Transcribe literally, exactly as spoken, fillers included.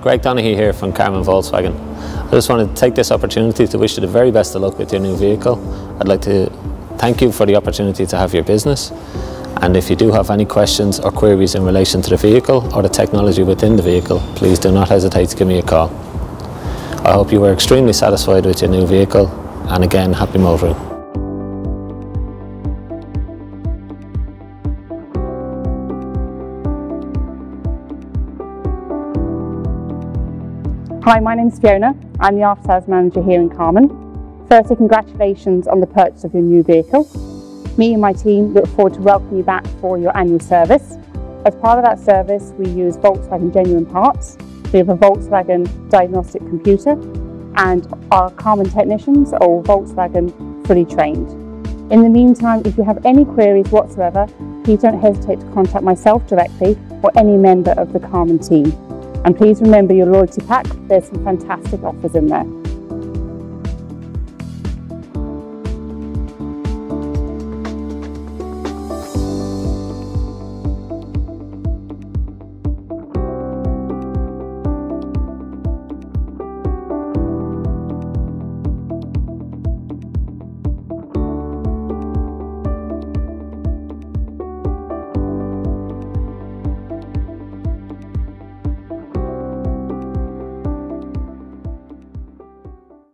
Greg Donaghy here from Carman Volkswagen. I just wanted to take this opportunity to wish you the very best of luck with your new vehicle. I'd like to thank you for the opportunity to have your business, and if you do have any questions or queries in relation to the vehicle or the technology within the vehicle, please do not hesitate to give me a call. I hope you were extremely satisfied with your new vehicle, and again, happy motoring. Hi, my name's Fiona. I'm the After Sales Manager here in Carman. Firstly, congratulations on the purchase of your new vehicle. Me and my team look forward to welcoming you back for your annual service. As part of that service, we use Volkswagen genuine parts. We have a Volkswagen diagnostic computer, and our Carman technicians are all Volkswagen fully trained. In the meantime, if you have any queries whatsoever, please don't hesitate to contact myself directly or any member of the Carman team. And please remember your loyalty pack, there's some fantastic offers in there.